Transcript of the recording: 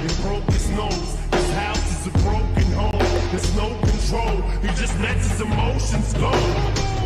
and broke his nose. His house is a broken home. There's no control. He just lets his emotions go.